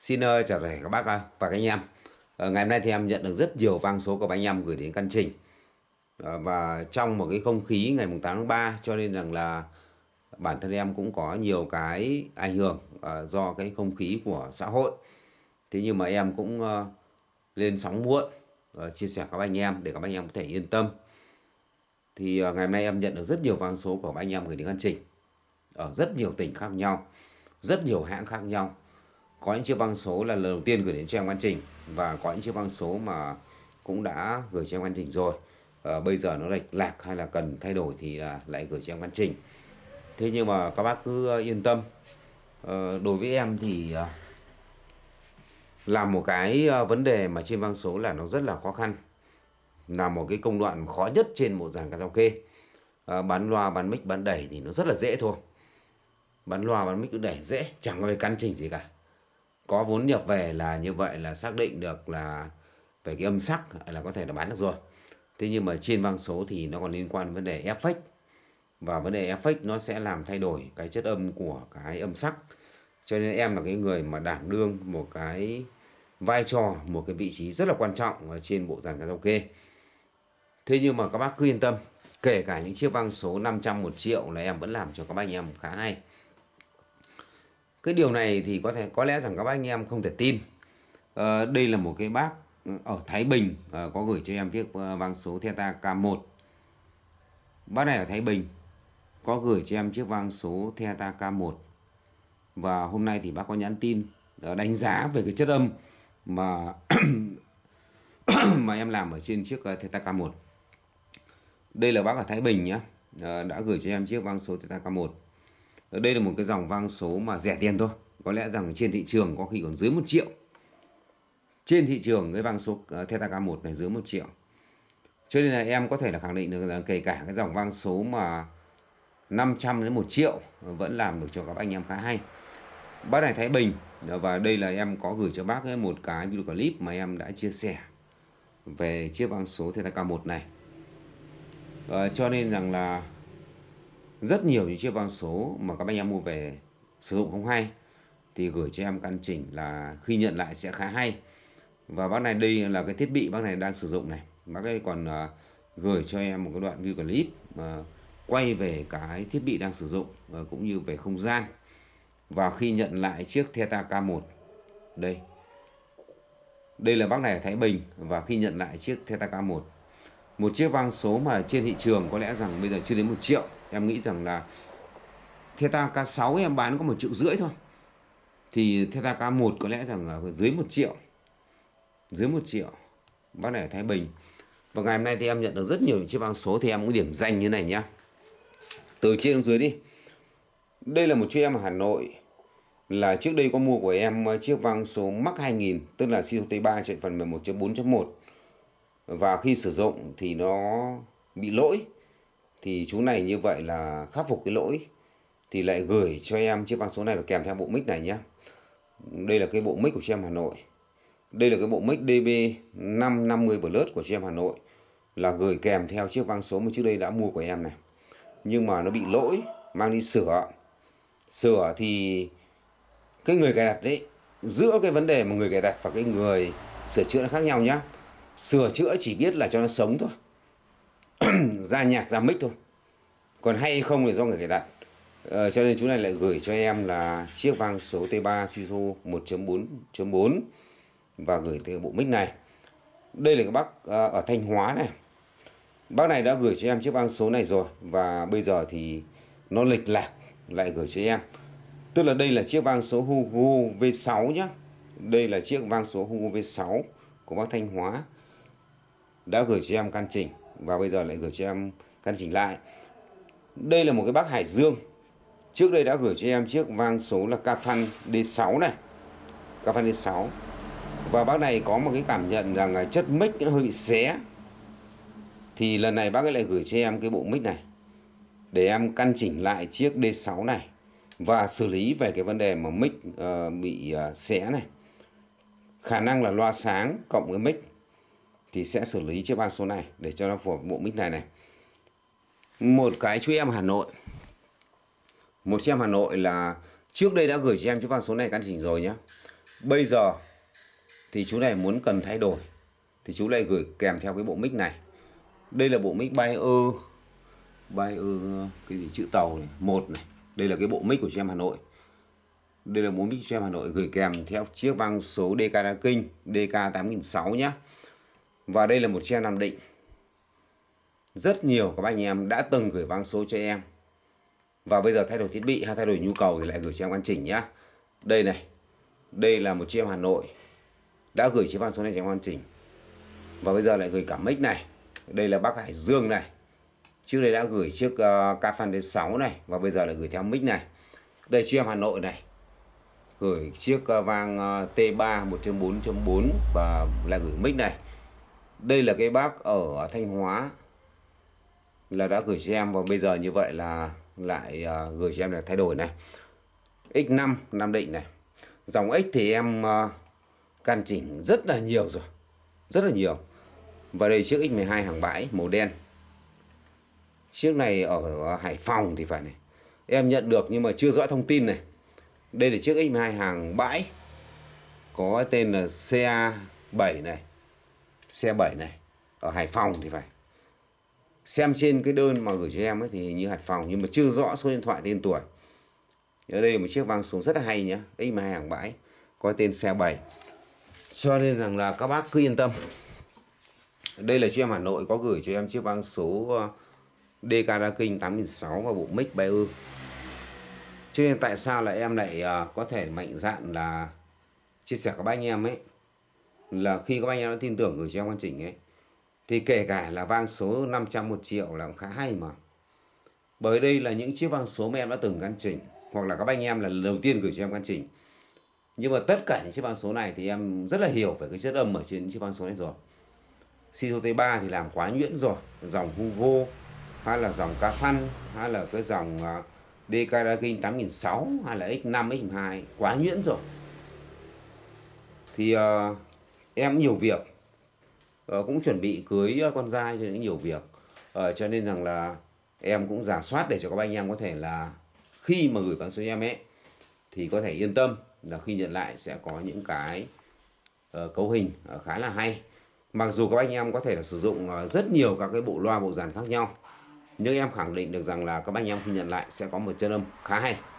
Xin chào tất cả các bác và các anh em. Ngày hôm nay thì em nhận được rất nhiều vang số của anh em gửi đến căn trình. Và trong một cái không khí ngày 8 tháng 3 cho nên rằng là bản thân em cũng có nhiều cái ảnh hưởng do cái không khí của xã hội. Thế nhưng mà em cũng lên sóng muộn chia sẻ các anh em để các anh em có thể yên tâm. Thì ngày hôm nay em nhận được rất nhiều vang số của anh em gửi đến căn trình ở rất nhiều tỉnh khác nhau, rất nhiều hãng khác nhau. Có những chiếc băng số là lần đầu tiên gửi đến cho em căn trình và có những chiếc băng số mà cũng đã gửi cho em căn trình rồi. Bây giờ nó lệch lạc hay là cần thay đổi thì là lại gửi cho em căn trình. Thế nhưng mà các bác cứ yên tâm. Đối với em thì làm một cái vấn đề mà trên băng số là nó rất là khó khăn, là một cái công đoạn khó nhất trên một dàn karaoke. Bán loa, bán mic, bán đẩy thì nó rất là dễ thôi. Bán loa, bán mic, bán đẩy dễ, chẳng có phải căn chỉnh gì cả. Có vốn nhập về là như vậy là xác định được là về cái âm sắc là có thể là bán được rồi. Thế nhưng mà trên vang số thì nó còn liên quan đến vấn đề effect. Và vấn đề effect nó sẽ làm thay đổi cái chất âm của cái âm sắc. Cho nên em là cái người mà đảm đương một cái vai trò, một cái vị trí rất là quan trọng ở trên bộ dàn karaoke. Thế nhưng mà các bác cứ yên tâm, kể cả những chiếc vang số 500, 1 triệu là em vẫn làm cho các bác anh em khá hay. Cái điều này thì có lẽ rằng các bác anh em không thể tin. Đây là một cái bác ở Thái Bình có gửi cho em chiếc vang số Theta K1. Bác này ở Thái Bình có gửi cho em chiếc vang số Theta K1. Và hôm nay thì bác có nhắn tin đánh giá về cái chất âm mà mà em làm ở trên chiếc Theta K1. Đây là bác ở Thái Bình nhé, đã gửi cho em chiếc vang số Theta K1. Đây là một cái dòng vang số mà rẻ tiền thôi. Có lẽ rằng trên thị trường có khi còn dưới 1 triệu. Trên thị trường cái vang số Theta K1 này dưới 1 triệu. Cho nên là em có thể là khẳng định được là kể cả cái dòng vang số mà 500 đến 1 triệu vẫn làm được cho các anh em khá hay. Bác này Thái Bình. Và đây là em có gửi cho bác một cái video clip mà em đã chia sẻ về chiếc vang số Theta K1 này. Cho nên rằng là rất nhiều những chiếc vang số mà các anh em mua về sử dụng không hay thì gửi cho em căn chỉnh là khi nhận lại sẽ khá hay. Và bác này đây là cái thiết bị bác này đang sử dụng này. Bác ấy còn gửi cho em một cái đoạn video clip quay về cái thiết bị đang sử dụng cũng như về không gian. Và khi nhận lại chiếc Theta K1 đây. Đây là bác này ở Thái Bình và khi nhận lại chiếc Theta K1. Một chiếc vang số mà trên thị trường có lẽ rằng bây giờ chưa đến 1 triệu. Em nghĩ rằng là Theta K6 em bán có 1,5 triệu thôi. Thì Theta K1 có lẽ rằng là dưới 1 triệu. Dưới 1 triệu. Bác này ở Thái Bình. Và ngày hôm nay thì em nhận được rất nhiều những chiếc vang số thì em cũng điểm danh như này nhá. Từ trên xuống dưới đi. Đây là một chiếc em ở Hà Nội. Là trước đây có mua của em chiếc vang số Max 2000, tức là COT3 chạy phần 11.4.1. Và khi sử dụng thì nó bị lỗi. Thì chú này như vậy là khắc phục cái lỗi thì lại gửi cho em chiếc vang số này và kèm theo bộ mic này nhé. Đây là cái bộ mic của chị em Hà Nội. Đây là cái bộ mic DB550 Plus của chị em Hà Nội, là gửi kèm theo chiếc vang số mà trước đây đã mua của em này. Nhưng mà nó bị lỗi, mang đi sửa. Sửa thì cái người cài đặt đấy, giữa cái vấn đề mà người cài đặt và cái người sửa chữa nó khác nhau nhá. Sửa chữa chỉ biết là cho nó sống thôi, ra nhạc ra mic thôi, còn hay không thì do người cài đặt. Cho nên chú này lại gửi cho em là chiếc vang số T3 CISO 1.4.4 và gửi từ bộ mic này. Đây là cái bác ở Thanh Hóa này. Bác này đã gửi cho em chiếc vang số này rồi và bây giờ thì nó lệch lạc lại gửi cho em. Tức là đây là chiếc vang số Hugo V6 nhá. Đây là chiếc vang số Hugo V6 của bác Thanh Hóa, đã gửi cho em căn chỉnh và bây giờ lại gửi cho em căn chỉnh lại. Đây là một cái bác Hải Dương, trước đây đã gửi cho em chiếc vang số là Kafan D6 này. Kafan D6. Và bác này có một cái cảm nhận rằng là chất mic nó hơi bị xé. Thì lần này bác ấy lại gửi cho em cái bộ mic này để em căn chỉnh lại chiếc D6 này và xử lý về cái vấn đề mà mic bị xé này. Khả năng là loa sáng cộng với mic thì sẽ xử lý chiếc vang số này để cho nó phù hợp bộ mic này này. Một cái chú em Hà Nội. Một chú em Hà Nội là trước đây đã gửi cho em chiếc vang số này căn chỉnh rồi nhé. Bây giờ thì chú này muốn cần thay đổi thì chú lại gửi kèm theo cái bộ mic này. Đây là bộ mic Bayer cái gì chữ tàu này, 1 này. Đây là cái bộ mic của chị em Hà Nội. Đây là bộ mic của chị em Hà Nội gửi kèm theo chiếc vang số DK Đa Kinh DK8600 nhá. Và đây là một chị em Nam Định. Rất nhiều các anh em đã từng gửi vang số cho em. Và bây giờ thay đổi thiết bị hay thay đổi nhu cầu thì lại gửi cho em hoàn chỉnh nhá. Đây này. Đây là một chị em Hà Nội đã gửi chiếc vang số này cho em hoàn chỉnh. Và bây giờ lại gửi cả mic này. Đây là bác Hải Dương này. Trước đây đã gửi chiếc Kafan D6 này. Và bây giờ lại gửi theo mic này. Đây chị em Hà Nội này. Gửi chiếc vang T3 1.4.4 và lại gửi mic này. Đây là cái bác ở Thanh Hóa là đã gửi cho em. Và bây giờ như vậy là lại gửi cho em là thay đổi này. X5 Nam Định này. Dòng X thì em can chỉnh rất là nhiều rồi. Rất là nhiều. Và đây chiếc X12 hàng bãi màu đen. Chiếc này ở Hải Phòng thì phải này. Em nhận được nhưng mà chưa rõ thông tin này. Đây là chiếc X12 hàng bãi. Có tên là CA7 này. CA7 này. Ở Hải Phòng thì phải. Xem trên cái đơn mà gửi cho em ấy thì như Hải Phòng. Nhưng mà chưa rõ số điện thoại tên tuổi. Ở đây là một chiếc vang số rất là hay nhá. X12 hàng bãi. Có tên CA7. Cho nên rằng là các bác cứ yên tâm. Đây là chị em Hà Nội có gửi cho em chiếc vang số DK Đa Kinh 8006 và bộ mic Bayer. Cho nên tại sao là em lại có thể mạnh dạn là chia sẻ các bác anh em ấy, là khi các bác anh em đã tin tưởng gửi cho em hoàn chỉnh ấy, thì kể cả là vang số 500 1 triệu là cũng khá hay mà. Bởi đây là những chiếc vang số mà em đã từng căn chỉnh, hoặc là các bác anh em là lần đầu tiên gửi cho em căn chỉnh. Nhưng mà tất cả những chiếc vang số này thì em rất là hiểu về cái chất âm ở trên chiếc vang số này rồi. Siso T3 thì làm quá nhuyễn rồi. Dòng Hugo hay là dòng Kafan hay là cái dòng DK Đa Kinh 8006 hay là X5, X2 quá nhuyễn rồi. Thì em nhiều việc, cũng chuẩn bị cưới con trai cho nên nhiều việc. Cho nên rằng là em cũng rà soát để cho các anh em có thể là khi mà gửi vang số cho em ấy thì có thể yên tâm là khi nhận lại sẽ có những cái cấu hình khá là hay. Mặc dù các anh em có thể là sử dụng rất nhiều các cái bộ loa bộ dàn khác nhau, nhưng em khẳng định được rằng là các anh em khi nhận lại sẽ có một chân âm khá hay.